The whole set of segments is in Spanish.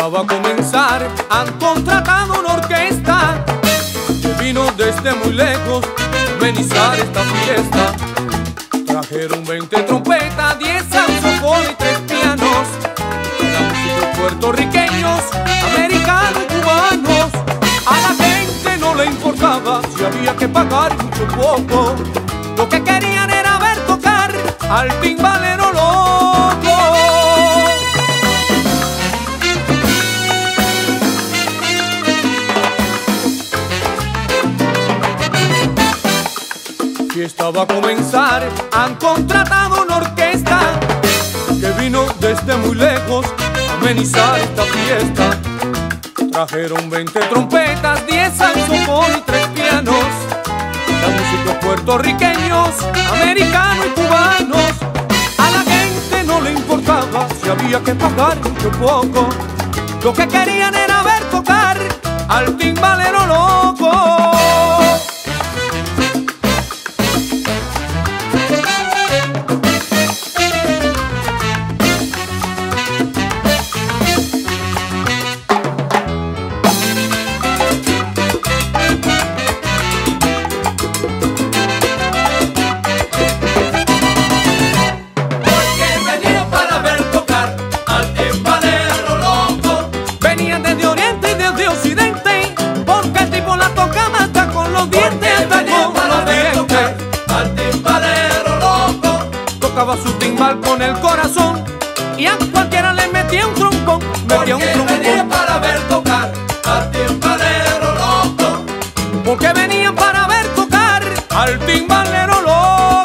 Estaba a comenzar, han contratado una orquesta que vino desde muy lejos a amenizar esta fiesta. Trajeron 20 trompetas, 10 saxofones y 3 pianos, la música puertorriqueños, americanos y cubanos. A la gente no le importaba si había que pagar mucho o poco, lo que querían era ver tocar al timbalero loco. Fiesta va a comenzar, han contratado una orquesta que vino desde muy lejos a amenizar esta fiesta. Trajeron 20 trompetas, 10 saxofones y 3 pianos, la música puertorriqueños, americanos y cubanos. A la gente no le importaba si había que pagar mucho o poco, lo que querían era ver tocar al timbalero loco. Tocaba su timbal con el corazón y a cualquiera le metía un trompón, metía un trompón. Porque venían para ver tocar al timbalero loco. Porque venían para ver tocar al timbalero loco.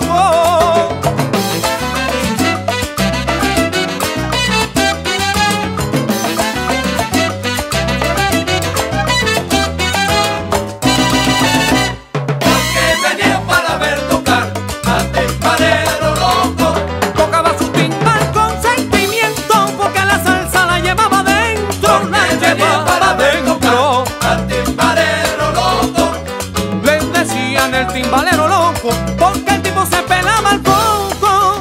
El timbalero loco, porque el tipo se pelaba el coco.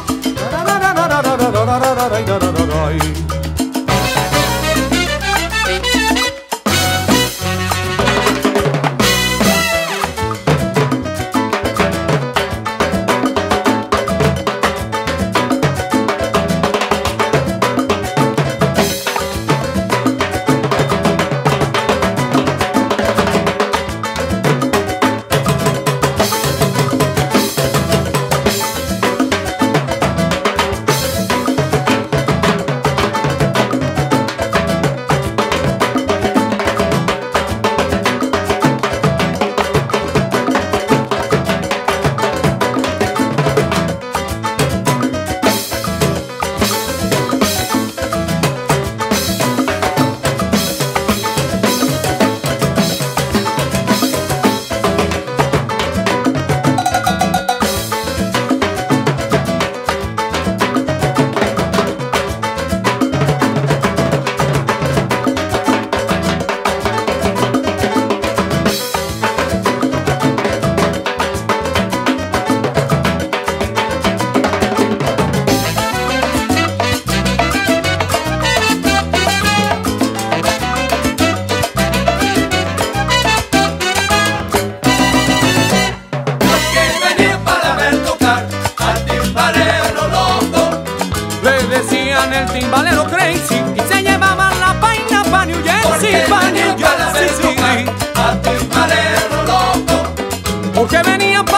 El timbalero crazy y se llevaban la vaina pa' New Jersey, pa' New Jersey, sí. Al timbalero loco, porque venían pa'